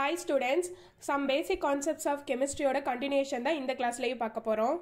Hi students, some basic concepts of chemistry oda continuation da இந்த கிளாஸ்லயே பார்க்க போறோம்.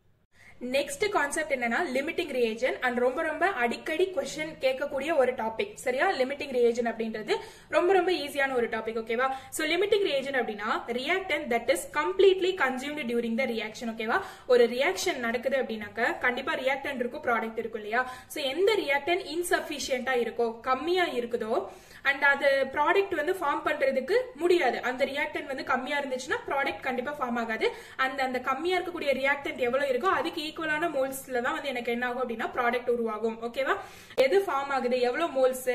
நெக்ஸ்ட் கான்செப்ட் என்னன்னா லிமிட்டிங் ரிஏஜன் அண்ட் ரொம்ப அடிக்கடி क्वेश्चन கேட்கக்கூடிய ஒரு டாபிக். சரியா? லிமிட்டிங் ரிஏஜன் அப்படின்றது ரொம்ப ஈஸியான ஒரு டாபிக். ஓகேவா? சோ லிமிட்டிங் ரிஏஜன் அப்படினா reactant that is completely consumed during the reaction. ஓகேவா? ஒரு ரியாக்ஷன் நடக்குது அப்படினாக்க கண்டிப்பா ரியாக்டன்ட் இருக்கும், ப்ராடக்ட் இருக்கும் இல்லையா? சோ எந்த ரியாக்டன்ட் இன்சஃபிஷியன்ட்டா இருக்கோ, கம்மியா இருக்குதோ அண்ட் அது ப்ராடக்ட் வந்து ஃபார்ம் பண்றதுக்கு முடியாது, அந்த ரியாக்டன்ட் வந்து கம்மியா இருந்துச்சுன்னா ப்ராடக்ட் கண்டிப்பா ஃபார்ம் ஆகாது. அந்த கம்மியா இருக்கக்கூடிய ரியாக்டன்ட் எவ்வளவு இருக்கோ அதுக்கு ஈக்குவலான மோல்ஸ்ல தான் வந்து எனக்கு என்ன ஆகும் அப்படின்னா ப்ராடக்ட் உருவாகும். ஓகேவா? எது ஃபார்ம் ஆகுது, எவ்வளவு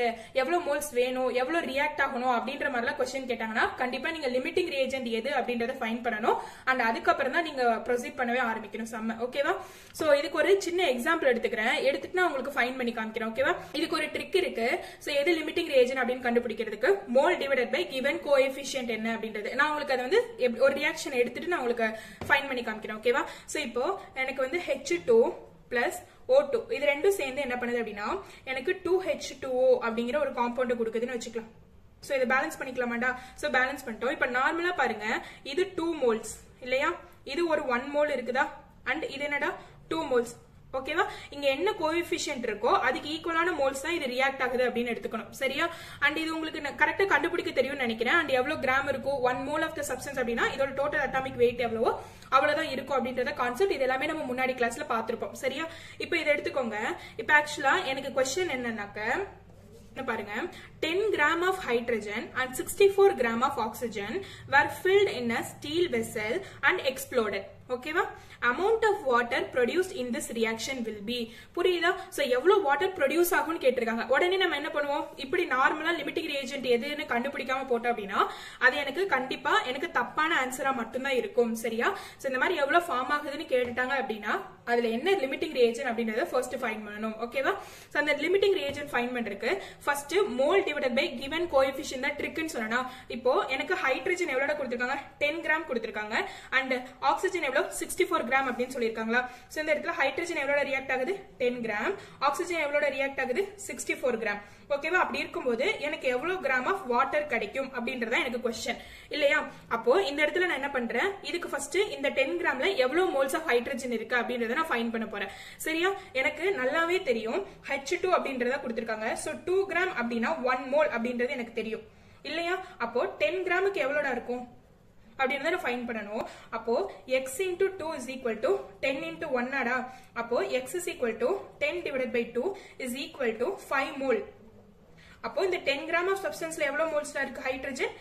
மோல்ஸ் வேணும், எவ்வளவு ரியாக்ட் ஆகணும் அப்படின்ற மாதிரிலாம் क्वेश्चन கேட்டாங்கன்னா கண்டிப்பா நீங்க லிமிட்டிங் ரிஏஜென்ட் எது அப்படின்றத ஃபைண்ட் பண்ணணும். அண்ட் அதுக்கப்புறம் தான் நீங்க ப்ரொசீட் பண்ணவே ஆரம்பிக்கணும் சம்ம. ஓகேவா? சோ இதுக்கு ஒரு சின்ன எக்ஸாம்பிள் எடுத்துட்டு நான் உங்களுக்கு ஃபைண்ட் பண்ணி காமிக்கிறேன். ஓகேவா? இதுக்கு ஒரு ட்ரிக் இருக்கு. சோ எது லிமிட்டிங் ரிஏஜென்ட் அப்படின்னு கண்டுபிடிக்கிறதுக்கு mole divided by given coefficient என்ன அப்படின்றது நான் உங்களுக்கு அதை வந்து ஒரு ரியாக்ஷன் எடுத்துட்டு நான் உங்களுக்கு ஃபைண்ட் பண்ணி காமிக்கிறேன். ஓகேவா? சோ இப்போ எனக்கு வந்து H2 plus O2 இது ரெண்டும் சேர்ந்து என்ன பண்ணுது அப்படின்னா எனக்கு 2H2O அப்படிங்கிற ஒரு காம்பவுண்ட் கொடுக்குதுன்னு வச்சுக்கலாம். சோ இதை பேலன்ஸ் பண்ணிக்கலாமாண்டா? சோ பேலன்ஸ் பண்ணிட்டோம். இப்ப நார்மலா பாருங்க, இது 2 மோல்ஸ் இல்லையா? இது ஒரு 1 மோல் இருக்குதா? அண்ட் இது என்னடா 2 மோல்ஸ். ஓகேவா? இங்க என்ன கோஎஃபிஷியன்ட் இருக்கோ அதுக்கு ஈக்குவலான மோல்ஸ் தான் இது ரியாக்ட் ஆகுது அப்படின்னு எடுத்துக்கணும். சரியா? அண்ட் இது உங்களுக்கு கரெக்டா கண்டுபிடிக்க தெரியும்னு நினைக்கிறேன். அண்ட் எவ்வளவு கிராம் இருக்கும் 1 மோல் ஆஃப் த சப்ஸ்டன்ஸ் அப்படின்னா இதோட டோட்டல் அட்டாமிக் வெயிட் எவ்வளவோ அவ்வளவுதான் இருக்கும் அப்படின்றத கான்செப்ட். இது எல்லாமே நம்ம முன்னாடி கிளாஸ்ல பாத்திருப்போம். சரியா? இப்ப இதை எடுத்துக்கோங்க. இப்ப ஆக்சுவலா எனக்கு क्वेश्चन என்னன்னாக்க பாருங்க, 10 gram of hydrogen and 64 gram of oxygen were filled in a steel vessel and exploded. ஓகேவா? amount of water produced in this reaction will be. புரியுதா? சோ எவ்வளவு வாட்டர் ப்ரொடியூஸ் ஆகும்னு கேட்டிருக்காங்க. உடனே நம்ம என்ன பண்ணுவோம், இப்படி நார்மலா லிமிட்டிங் ரிஏஜென்ட் எதுன்னு கண்டுபிடிக்காம போட்டோம் அப்படின்னா அது எனக்கு கண்டிப்பா எனக்கு தப்பான ஆன்சரா மட்டும்தான் இருக்கும். சரியா? சோ இந்த மாதிரி எவ்வளவு ஃபார்ம் ஆகுதுன்னு கேட்டுட்டாங்க அப்படின்னா அதுல என்ன லிமிட்டிங் ரிஏஜென்ட் அப்படின்றத ஃபர்ஸ்ட் ஃபைண்ட் பண்ணணும். ஓகேவா? சோ அந்த லிமிட்டிங் ரிஏஜென்ட் ஃபைண்ட் பண்றதுக்கு first mole divided by given coefficient தான் ட்ரிக்னு சொன்னா, இப்போ எனக்கு ஹைட்ரஜன் எவ்வளவு கொடுத்திருக்காங்க, 10 கிராம் கொடுத்திருக்காங்க. அண்ட் ஆக்சிஜன் எவ்வளவு 64 கிராம் அப்படின்னு சொல்லிருக்காங்களா? சோ இந்த இடத்துல ஹைட்ரஜன் எவ்வளவு ரியாக்ட் ஆகுது 10 கிராம், ஆக்சிஜன் எவ்வளவு ரியாக்ட் ஆகுது 64 கிராம். ஓகேவா? அப்படி இருக்கும்போது எனக்கு எவ்வளவு கிராம் ஆஃப் வாட்டர் கிடைக்கும் அப்படின்றத எனக்கு क्वेश्चन இல்லையா? அப்போ இந்த இடத்துல நான் என்ன பண்றேன், இதுக்கு ஃபர்ஸ்ட் இந்த 10 கிராம்ல எவ்வளவு மோல்ஸ் ஆஃப் ஹைட்ரஜன் இருக்கு அப்படின்றத நான் ஃபைண்ட் பண்ண போறேன். சரியா? எனக்கு நல்லாவே தெரியும் H2 அப்படின்றத கொடுத்திருக்காங்க. சோ 2 கிராம் அப்படின்னா 1 மோல் அப்படின்றது எனக்கு தெரியும் இல்லையா? அப்போ 10 கிராமுக்கு எவ்வளோடா இருக்கும் அப்படின்றத நான் ஃபைண்ட் பண்ணணும். அப்போ x into 2 is equal to 10 into 1 ஆடா? அப்போ x is equal to 10 divided by 2 is equal to 5 mole. அப்போ இந்த 10 கிராம் ஆஃப் சப்ஸ்டன்ஸ்ல எவ்வளவு மோல்ஸ் இருக்கு ஹைட்ரஜன்?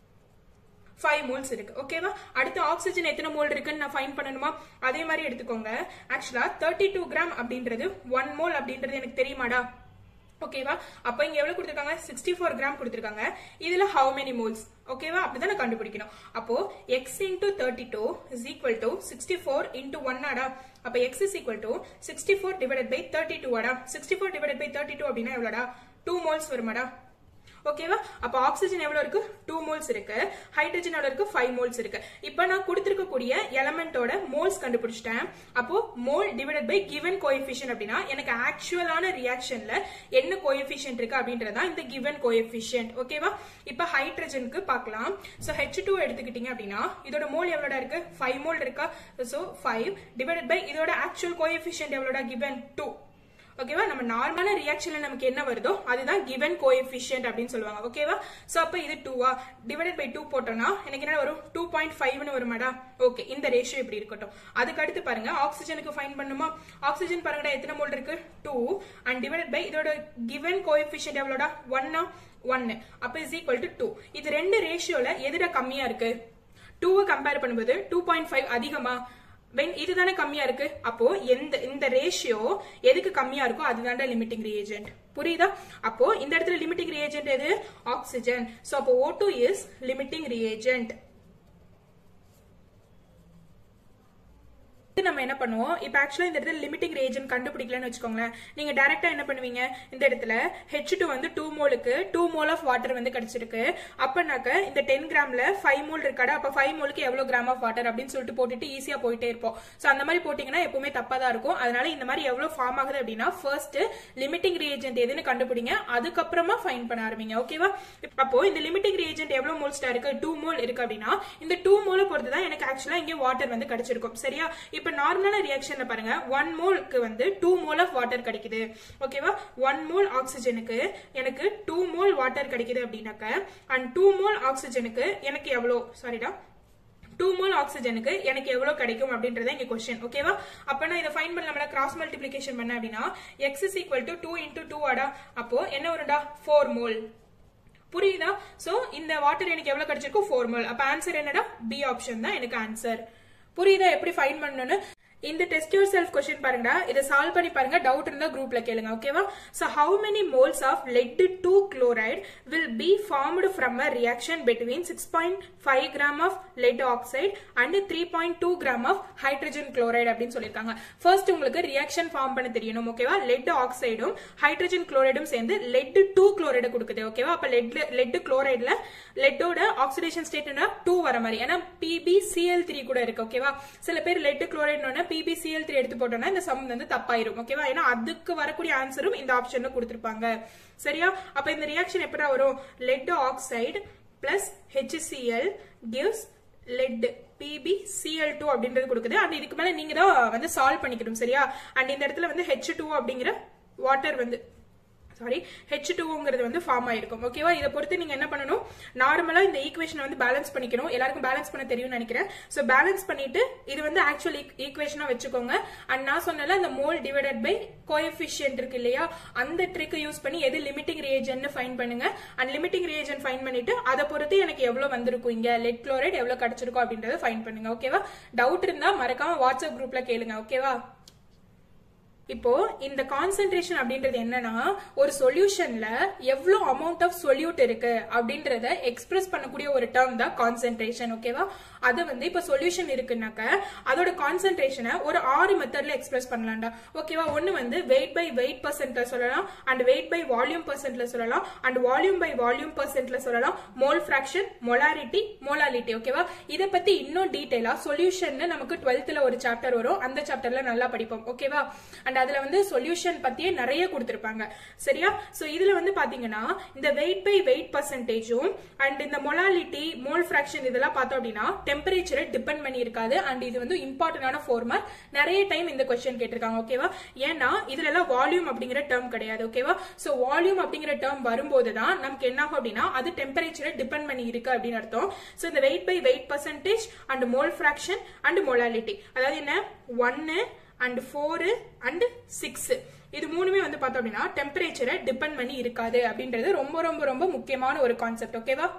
5 மோல்ஸ் இருக்கு. ஓகேவா? அடுத்து ஆக்சிஜன் எத்தனை மோல் இருக்குன்னு நான் ஃபைண்ட் பண்ணணுமா? அதே மாதிரி எடுத்துக்கோங்க. ஆக்சுவலா 32 கிராம் அப்படின்றது 1 மோல் அப்படின்றது எனக்கு தெரியுமாடா? ஓகேவா? அப்ப இங்க எவ்வளவு கொடுத்திருக்காங்க, 64 கிராம் கொடுத்திருக்காங்க. இதுல how many moles? ஓகேவா? அப்படிதான் நான் கண்டுபிடிக்கணும். அப்போ x into 32 is equal to 64 into 1 ஆடா? அப்ப x is equal to 64 divided by 32 ஆடா? 64 divided by 32 அப்படின்னா எவ்வளோடா? 2 moles வருமாடா? ஓகேவா? அப்ப ஆக்சிஜன் எவ்வளவு இருக்கு, 2 மோல்ஸ் இருக்கு. ஹைட்ரஜன் எவ்வளவு இருக்கு, 5 மோல்ஸ் இருக்கு. இப்ப நான் கொடுத்திருக்கக்கூடிய எலமெண்டோட மோல்ஸ் கண்டுபிடிச்சிட்டேன். அப்போ mole divided by given coefficient அப்படின்னா எனக்கு ஆக்சுவலான ரியாக்ஷன்ல என்ன கோஎஃபிஷியன்ட் இருக்கு அப்படின்றதா இந்த given கோஎஃபிஷியன்ட். ஓகேவா? இப்ப ஹைட்ரஜனுக்கு பார்க்கலாம். சோ H2 எடுத்துக்கிட்டீங்க அப்படின்னா இதோட மோல் எவ்வளோடா இருக்கு, 5 மோல் இருக்கா? சோ 5 டிவைடட் பை இதோட ஆக்சுவல் கோஎஃபிஷியன்ட் எவ்வளோடா, given 2. ஓகேவா? நம்ம நார்மலான ரியாக்ஷன்ல நமக்கு என்ன வருதோ அதுதான் given கோஎஃபிஷியன்ட் அப்படின்னு சொல்லுவாங்க. ஓகேவா? சோ அப்ப இது 2 டிவைடட் பை 2 போட்டோம்னா எனக்கு என்ன வரும், 2.5ன்னு வருமாடா? ஓகே, இந்த ரேஷியோ இப்படி இருக்கட்டும். அதுக்கு அடுத்து பாருங்க, ஆக்சிஜனுக்கு ஃபைண்ட் பண்ணுமா? ஆக்சிஜன் பாருங்கடா எத்தனை மோல் இருக்கு, 2 அண்ட் டிவைடட் பை இதோட given கோஎஃபிஷியன்ட் எவ்வளோடா, 1. அப்ப இஸ் ஈக்குவல் டு 2. இது ரெண்டு ரேஷியோல எதுடா கம்மியா இருக்கு? 2 கம்பேர் பண்ணும்போது 2.5 அதிகமா? இதுதானே கம்மியா இருக்கு. அப்போ இந்த ரேஷியோ எதுக்கு கம்மியா இருக்கோ அதுதான்டா லிமிட்டிங் ரிஏஜென்ட். புரியுதா? அப்போ இந்த இடத்துல லிமிட்டிங் ரிஏஜென்ட் எது, ஆக்சிஜன். சோ அப்போ O2 இஸ் லிமிட்டிங் ரிஏஜென்ட். நம்ம என்ன பண்ணுவோம், இப்ப ஆக்சுவலா இந்த இடத்துல லிமிட்டிங் ரியேஜன்ட் கண்டுபிடிக்கலன்னு வச்சுக்கோங்களேன், நீங்க டைரக்டா என்ன பண்ணுவீங்க, இந்த இடத்துல H2 வந்து 2 மோலுக்கு 2 மோல் ஆஃப் வாட்டர் வந்து கிடைச்சிருக்கு. அப்பனாக்க இந்த 10 கிராம்ல 5 மோல் இருக்காடா, அப்ப 5 மோலுக்கு எவ்வளவு கிராம் ஆஃப் வாட்டர் அப்படின்னு சொல்லிட்டு போட்டுட்டு ஈஸியா போயிட்டே இருப்போம். சோ அந்த மாதிரி போட்டீங்கன்னா எப்பவுமே தப்பா தான் இருக்கும். அதனால இந்த மாதிரி எவ்வளவு ஃபார்ம் ஆகுது அப்படின்னா ஃபர்ஸ்ட் லிமிட்டிங் ரியேஜன்ட் எதுன்னு கண்டுபிடிங்க, அதுக்கப்புறமா ஃபைண்ட் பண்ண ஆரம்பிங்க. ஓகேவா? அப்போ இந்த லிமிட்டிங் ரியேஜன்ட் எவ்வளவு மோல்ஸ்டா இருக்கு, 2 மோல் இருக்கு அப்படின்னா இந்த 2 மோலை பொறுத்து தான் எனக்கு ஆக்சுவலா இங்க வாட்டர் வந்து கிடைச்சிருக்கும். சரியா? இப்ப நார்மலான ரியாக்ஷன்ல பாருங்க, 1 மோலுக்கு வந்து 2 மோல் ஆஃப் வாட்டர் கிடைக்குது. ஓகேவா? 1 மோல் ஆக்சிஜனுக்கு எனக்கு 2 மோல் வாட்டர் கிடைக்குது அப்படின்னாக்க அண்ட் 2 மோல் ஆக்சிஜனுக்கு எனக்கு எவ்வளவு, சாரிடா 2 மோல் ஆக்சிஜனுக்கு எனக்கு எவ்வளவு கிடைக்கும் அப்படின்றத இங்க क्वेश्चन. ஓகேவா? அப்ப நான் இத ஃபைண்ட் பண்ணலாம்ல, கிராஸ் மல்டிப்ளிகேஷன் பண்ண அப்படின்னா x is equal to 2 into 2 ஆடா, அப்போ என்ன வரும்டா 4 மோல். புரியுதா? சோ இந்த வாட்டர் எனக்கு எவ்வளவு கிடைச்சிருக்கும் 4 மோல். அப்ப ஆன்சர் என்னடா பி ஆப்ஷன் தான் எனக்கு ஆன்சர். புரியுதா எப்படி ஃபைண்ட் பண்ணனும்னு? இந்த டெஸ்ட் யுவர் செல்ஃப் क्वेश्चन பாருங்கடா, இத சால்வ் பண்ணி பாருங்க, டவுட் இருந்தா குரூப்ல கேளுங்க. ஓகேவா? So how many moles of lead 2 chloride will be formed from a reaction between 6.5 gram of lead oxide and 3.2 gram of hydrogen chloride அப்படினு சொல்லிருக்காங்க. ஃபர்ஸ்ட் உங்களுக்கு ரியாக்ஷன் ஃபார்ம் பண்ண தெரியணும். ஓகேவா? lead oxideம் hydrogen chlorideம் சேர்ந்து lead 2 chloride கொடுக்குது. ஓகேவா? அப்ப lead chlorideல leadோட ஆக்சிடேஷன் ஸ்டேட் என்ன 2 வர மாதிரி, ஏனா PbCl3 கூட இருக்கு. ஓகேவா? சில பேர் lead chloride PbCl3 எடுத்து போட்டோம்னா இந்த சம் வந்து தப்பாயிரும். ஓகேவா? ஏன்னா அதுக்கு வரக்கூடிய ஆன்சரும் இந்த ஆப்ஷன்ல கொடுத்திருப்பாங்க. சரியா? அப்ப இந்த ரியாக்ஷன் எப்படி வரும், lead oxide plus HCl gives lead PbCl2 அப்படின்றது கொடுக்குது. and இதுக்கு மேல நீங்க தான் வந்து சால்வ் பண்ணிக்கணும். சரியா? and இந்த இடத்துல வந்து H2 அப்படிங்கிற வாட்டர் வந்து H2ங்கிறது வந்து ஃபார்ம் ஆயிருக்கும். ஓகேவா? இத பொறுத்து நீங்க என்ன பண்ணனும், நார்மலா இந்த ஈக்குவேஷனை வந்து பேலன்ஸ் பண்ணிக்கணும். எல்லாருக்கும் பேலன்ஸ் பண்ண தெரியும்னு நினைக்கிறேன். சோ பேலன்ஸ் பண்ணிட்டு இது வந்து ஆக்சுவல் ஈக்குவேஷனா வெச்சுக்கோங்க. and நான் சொன்னல அந்த மோல் டிவைடட் பை கோஎஃபிஷியன்ட் இருக்கு இல்லையா, அந்த ட்ரிக் யூஸ் பண்ணி எது லிமிட்டிங் ரியேஜன்ட் ஃபைண்ட் பண்ணுங்க. and லிமிட்டிங் ரியேஜன்ட் ஃபைண்ட் பண்ணிட்டு அத பொறுத்து எனக்கு எவ்வளவு வந்திருக்கும், இங்க லெட் குளோரைட் எவ்வளவு கிடைச்சிருக்கும் அப்படின்றத ஃபைண்ட் பண்ணுங்க. ஓகேவா? டவுட் இருந்தா மறக்காம வாட்ஸ்அப் குரூப்ல கேளுங்க. ஓகேவா? இப்போ இந்த கான்சென்ட்ரேஷன் அப்படின்றது என்னன்னா ஒரு சொல்யூஷன்ல எவ்வளவு அமௌண்ட் ஆஃப் சொல்யூட் இருக்கு அப்படின்றத எக்ஸ்பிரஸ் பண்ணக்கூடிய ஒரு டேர்ம் தான் கான்சென்ட்ரேஷன். ஓகேவா? அது வந்து இப்ப சொல்யூஷன் இருக்குன்னாக்க அதோட கான்சென்ட்ரேஷனை ஒரு 6 மெத்தட்ல எக்ஸ்பிரஸ் பண்ணலாம்டா. ஓகேவா? ஒன்னு வந்து வெயிட் பை வெயிட் பர்சன்ட்ல சொல்லலாம், அண்ட் வெயிட் பை வால்யூம் பர்சன்ட்ல சொல்லலாம், அண்ட் வால்யூம் பை வால்யூம் பர்சன்ட்ல சொல்லலாம், மோல் ஃபிராக்ஷன், மொலாரிட்டி, மோலாலிட்டி. ஓகேவா? இத பத்தி இன்னும் டீடைலா சொல்யூஷன் நமக்கு 12th ஒரு சாப்டர் வரும், அந்த சாப்டர்ல நல்லா படிப்போம். ஓகேவா? அண்ட் அதுல வந்து சொல்யூஷன் பத்தியே நிறைய கொடுத்திருப்பாங்க. சரியா? சோ இதுல வந்து பாத்தீங்கன்னா இந்த வெயிட் பை வெயிட் பர்சன்டேஜும் அண்ட் இந்த மொலாலிட்டி, மோல் ஃபிராக்ஷன் இதெல்லாம் பார்த்தோம் அப்படின்னா டெம்பரேச்சரை டிபெண்ட் பண்ணி இருக்காது. அண்ட் இது வந்து இம்பார்ட்டன்டான ஃபார்மர், நிறைய டைம் இந்த क्वेश्चन கேட்டிருக்காங்க. ஓகேவா? ஏன்னா இதுல எல்லாம் வால்யூம் அப்படிங்கிற டேர்ம் கிடையாது. ஓகேவா? சோ வால்யூம் அப்படிங்கிற டேர்ம் வரும்போது தான் நமக்கு என்ன ஆகும் அப்படின்னா அது டெம்பரேச்சரை டிபெண்ட் பண்ணி இருக்கு அப்படின்னு அர்த்தம். சோ இந்த weight by weight percentage and mole fraction and molality, அதாவது என்ன 1 and 4 and 6 இது மூணுமே வந்து பார்த்தோம் அப்படின்னா டெம்பரேச்சரை டிபெண்ட் பண்ணி இருக்காது அப்படின்றது ரொம்ப ரொம்ப ரொம்ப முக்கியமான ஒரு கான்செப்ட். ஓகேவா?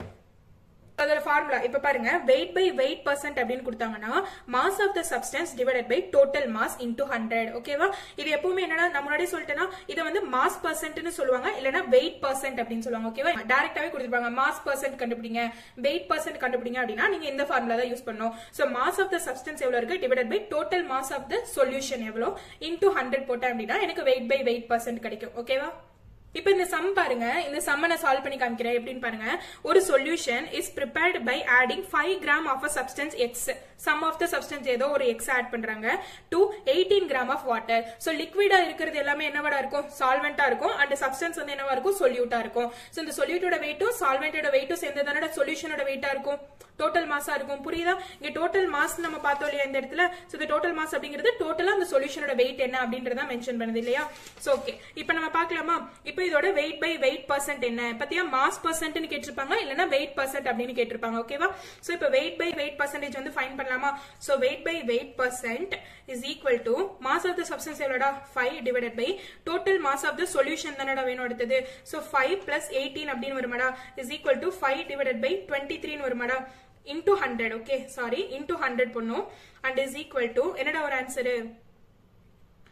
அதோட ஃபார்முலா இப்ப பாருங்க, வெயிட் பை வெயிட் பர்சன்ட் அப்படின்னு கொடுத்தாங்கன்னா mass of the substance divided by total mass into 100. ஓகேவா? இது எப்பவுமே என்னன்னா நம்ம முன்னாடி சொல்லிட்டேன்னா இதை வந்து மாஸ் பர்சன்ட்னு சொல்லுவாங்க, இல்லனா வெயிட் பர்சன்ட் அப்படின்னு சொல்லுவாங்க. ஓகேவா? டைரக்டாவே கொடுத்திருப்பாங்க மாஸ் பர்சன்ட் கண்டுபிடிங்க, வெயிட் பர்சன்ட் கண்டுபிடிங்க அப்படின்னா நீங்க இந்த ஃபார்முலா தான் யூஸ் பண்ணணும். So mass of the substance எவ்வளவு இருக்கு divided by total mass of the solution எவ்வளவு இன்டூ 100 போட்டேன் அப்படின்னா எனக்கு வெயிட் பை வெயிட் பர்சன்ட் கிடைக்கும். ஓகேவா? இப்ப இந்த சம் பாருங்க, இந்த சம்ம நான் சால்வ் பண்ணி காமிக்கிறேன் எப்படின்னு பாருங்க. ஒரு solution is prepared by adding 5 gram of a substance X, sum of the substance ஏதோ ஒரு X ஆட் பண்றாங்க, to 18 gram of water. so liquid-ஆ இருக்கிறது எல்லாமே என்னவா இருக்கும், சால்வெண்டா இருக்கும், and substance வந்து என்னவா இருக்கும், solute-ஆ இருக்கும். so இந்த solute-ஓட weight-உம் solvent-ஓட weight-உம் சேர்ந்ததானே சொல்யூஷனோட weight-ஆ இருக்கும், டோட்டல் மாஸா இருக்கும். புரியுதா? இங்க டோட்டல் மாஸ் நம்ம பார்த்தோம் இல்லையா இந்த இடத்துல. சோ இந்த டோட்டல் மாஸ் அப்படிங்கிறது டோட்டலா அந்த சொல்யூஷனோட weight என்ன அப்படின்றத மென்ஷன் பண்ணுது இல்லையா. சோ ஓகே, இப்போ நம்ம பார்க்கலாமா. இப்போ இதோட வெயிட் பை வெயிட் பர்சன்ட் என்ன பத்தியா, மாஸ் பர்சன்ட்னு கேட்டிருப்பாங்க, இல்லனா வெயிட் பர்சன்ட் அப்படின்னு கேட்டிருப்பாங்க. ஓகேவா? சோ இப்போ வெயிட் பை வெயிட் பர்சன்டேஜ் வந்து ஃபைண்ட் பண்ணலாமா. So weight by weight percent is equal to mass of the substance எவ்வளோடா 5 divided by total mass of the solution தானடா வேணும் அடுத்தது. சோ 5 plus 18 அப்படின்னு வருமாடா is equal to 5 divided by 23 வருமாடா into 100. okay sorry into 100 பண்ணும் and is equal to என்னடா ஒரு ஆன்சர்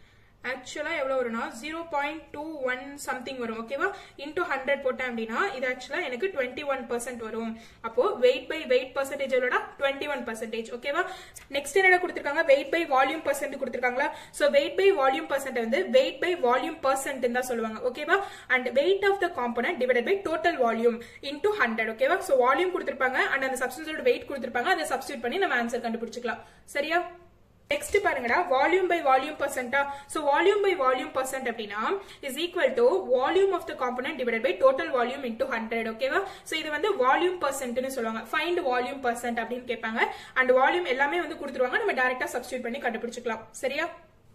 ஆக்சுவலா எவ்வளவு வரும்னா 0.21 சம்திங் வரும் ஓகேவா இன்டூ 100 போட்டேன் அப்படின்னா இது ஆக்சுவலா எனக்கு 21% வரும் அப்போ வெயிட் பை வெயிட் பர்சன்டேஜ் எவ்வளோடா 21% ஓகேவா நெக்ஸ்ட் என்னடா கொடுத்திருக்காங்க வெயிட் பை வால்யூம் பர்சன்ட் கொடுத்திருக்காங்களா so weight by volume percent வந்து வெயிட் பை வால்யூம் பர்சன்ட் தான் சொல்லுவாங்க ஓகேவா and weight of the component divided by total volume into 100 ஓகேவா சோ வால்யூம் கொடுத்திருப்பாங்க அண்ட் அந்த சப்ஸ்டன்ஸோட வெயிட் கொடுத்திருப்பாங்க அதை சப்ஸ்டிட்யூட் பண்ணி நம்ம ஆன்சர் கண்டுபிடிச்சிக்கலாம் சரியா Next பாருங்கடா volume by volume percent so volume by volume percent அப்படினா is equal to volume of the component divided by total volume into 100 ஓகேவா so இது வந்து volume percent னு சொல்லுவாங்க find volume percent அப்படினு கேட்பாங்க and volume எல்லாமே வந்து கொடுத்துருவாங்க நம்ம டைரக்டா சப்ஸ்டிட்யூட் பண்ணி கண்டுபிடிச்சுக்கலாம் சரியா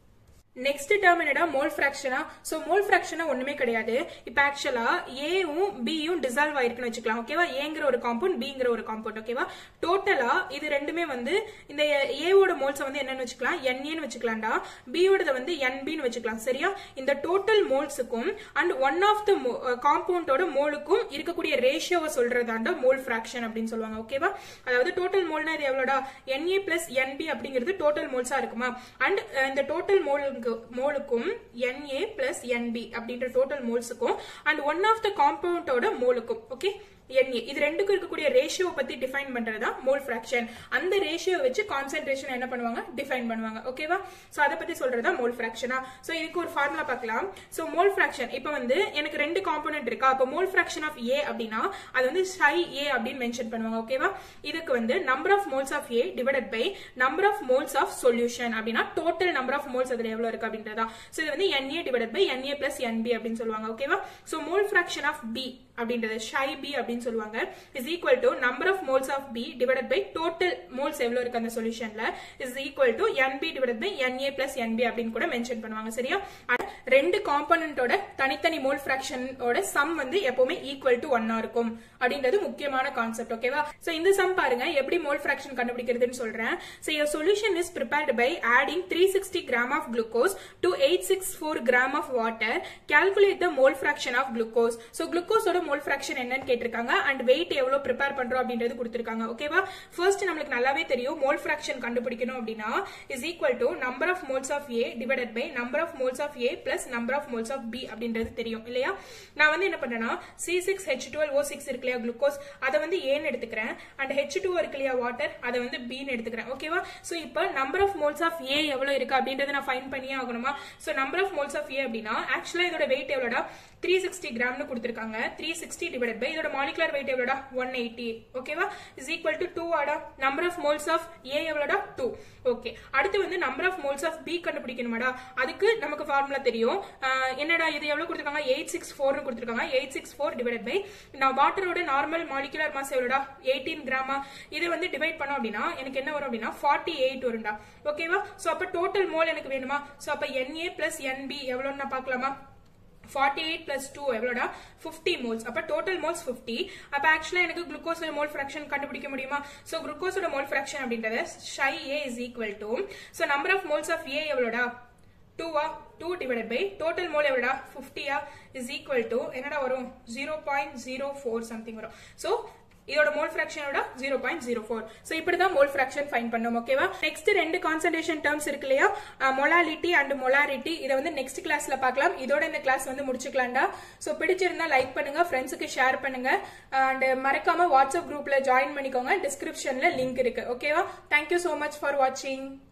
Next term என்னடா mole fraction so mole fraction ஒண்ணுமே கிடையாது இப்போ actually A யும் B யும் dissolve ஆயிருக்குன்னு வெச்சுக்கலாம் ஓகேவா Aங்கற ஒரு காம்பவுண்ட் Bங்கற ஒரு காம்பவுண்ட் ஓகேவா டோட்டலா இது ரெண்டுமே வந்து இந்த A ஓட மோல்ஸ் வந்து என்னன்னு வெச்சுக்கலாம் Na ன்னு வெச்சுக்கலாம்டா B ஓடது வந்து Nb ன்னு வெச்சுக்கலாம் சரியா இந்த டோட்டல் மோல்ஸ்க்கும் and one of the compound ஓட மோலுக்கும் இருக்கக்கூடிய ரேஷியோவை சொல்றதாண்டா mole fraction அப்படினு சொல்வாங்க ஓகேவா அதாவது டோட்டல் மோல்னா இது எவ்வளவுடா Na + Nb அப்படிங்கிறது டோட்டல் மோல்ஸா இருக்குமா and இந்த டோட்டல் மோலுக்கும் Na plus Nb அப்படின்ற டோட்டல் மோல்ஸுக்கும் and one of the compound ஓட மோலுக்கும் ஓகே Na இது ரெண்டுக்கும் இருக்கக்கூடிய ரேஷியோ பத்தி டிஃபைன் பண்றதா மோல் ஃபிராக்ஷன் அந்த ரேஷியோ வச்சு கான்சென்ட்ரேஷன் என்ன பண்ணுவாங்க டிஃபைன் பண்ணுவாங்க ஓகேவா சோ அத பத்தி சொல்றதா மோல் ஃபிராக்ஷனா சோ இதுக்கு ஒரு ஃபார்முலா பார்க்கலாம் சோ மோல் ஃபிராக்ஷன் இப்போ வந்து எனக்கு ரெண்டு காம்போனன்ட் இருக்கா அப்ப மோல் ஃபிராக்ஷன் ஆஃப் A அப்படினா அது வந்து psi A அப்படினு மென்ஷன் பண்ணுவாங்க ஓகேவா இதுக்கு வந்து number of moles of A divided by number of moles of solution அப்படினா டோட்டல் நம்பர் ஆஃப் மோல்ஸ் அதுல எவ்வளவு இருக்கு அப்படின்றதா சோ இது வந்து Na divided by Na plus Nb அப்படினு சொல்வாங்க ஓகேவா so mole fraction of B அப்படின்றது psi B அப்படினு சொல்வாங்க is equal to number of moles of B divided by total moles எவ்வளவு இருக்கு அந்த சொல்யூஷன்ல is equal to Nb divided by Na plus Nb அப்படினு கூட மென்ஷன் பண்ணுவாங்க சரியா ரெண்டு காம்போனன்ட்டோட தனித்தனி மோல் ஃபிராக்ஷன் ஓட சம் வந்து எப்பவுமே ஈக்குவல் டு 1 இருக்கும் அப்படின்றது முக்கியமான கான்செப்ட் ஓகேவா சோ இந்த சம் பாருங்க எப்படி மோல் ஃபிராக்ஷன் கண்டுபிடிக்கிறதுன்னு சொல்றேன் so your solution is prepared by adding 360 gram of glucose to 864 gram of water calculate the mole fraction of glucose so glucose ஓட மோல் ஃபிராக்ஷன் என்னன்னு கேட்டிருக்காங்க and weight எவ்வளவு prepare பண்றோம் அப்படின்றது கொடுத்திருக்காங்க ஓகேவா ஃபர்ஸ்ட் நமக்கு நல்லாவே தெரியும் மோல் ஃபிராக்ஷன் கண்டுபிடிக்கணும் அப்படினா is equal to number of moles of A divided by number of moles of A plus number of moles of B அப்படின்றது தெரியும் இல்லையா நான் வந்து என்ன பண்றேன்னா C6H12O6 இருக்குலையா குளுக்கோஸ் அத வந்து A ன்னு எடுத்துக்கறேன் and H2O இருக்குலையா வாட்டர் அத வந்து B ன்னு எடுத்துக்கறேன் ஓகேவா சோ இப்போ number of moles of A எவ்வளவு இருக்கு அப்படின்றத நான் ஃபைண்ட் பண்ணியே ஆகணுமா so number of moles of A அப்படினா एक्चुअली இதோட weight எவ்வளவுடா 360 கிராம் னு கொடுத்திருக்காங்க 360 டிவைடட் பை இதோட மாலிகுலர் weight எவ்வளவுடா 180 ஓகேவா is equal to 2 ஆடா number of moles of A எவ்வளவுடா 2 ஓகே அடுத்து வந்து number of moles of B கண்டுபிடிக்கணுமாடா அதுக்கு நமக்கு ஃபார்முலா தெரியும் என்னடா இது எவ்வளவு கொடுத்திருக்காங்க 864 னு கொடுத்திருக்காங்க 864 டிவைடட் பை நான் வாட்டரோட நார்மல் மாலிகுலர் மாஸ் எவ்வளவுடா 18 கிராமா இது வந்து டிவைட் பண்ணோம் அப்படினா எனக்கு என்ன வரும் அப்படினா 48 வரும்டா ஓகேவா சோ அப்ப டோட்டல் மோல் எனக்கு வேணுமா சோ அப்ப Na plus Nb எவ்வளவுன்னு நான் பார்க்கலாமா 48 plus 2 எவ்வளவுடா 50 moles அப்ப total moles 50 அப்ப actually எனக்கு glucose mole fraction கண்டுபிடிக்க முடியுமா so glucose ஓட mole fraction அப்படின்றது psi A is equal to so number of moles of A எவ்வளவுடா 2 divided by total mole எவ்வளவுடா 50 is equal to என்னடா வரும் 0.04 something வரும் so இதோட மோல் ஃபிராக்ஷனோட 0.04 சோ இப்படி தான் மோல் ஃபிராக்ஷன் ஃபைண்ட் பண்ணோம் ஓகேவா நெக்ஸ்ட் ரெண்டு கான்சன்ட்ரேஷன் டர்ம்ஸ் இருக்குலையா மொலாலிட்டி அண்ட் மொலாரிட்டி இத வந்து நெக்ஸ்ட் கிளாஸ்ல பார்க்கலாம் இதோட இந்த கிளாஸ் வந்து முடிச்சுக்கலாம்டா சோ பிடிச்சிருந்தா லைக் பண்ணுங்க ஃப்ரெண்ட்ஸ்க்கு ஷேர் பண்ணுங்க and மறக்காம வாட்ஸ்அப் குரூப்ல ஜாயின் பண்ணிக்கோங்க டிஸ்கிரிப்ஷன்ல லிங்க் இருக்கு ஓகேவா thank you so much for watching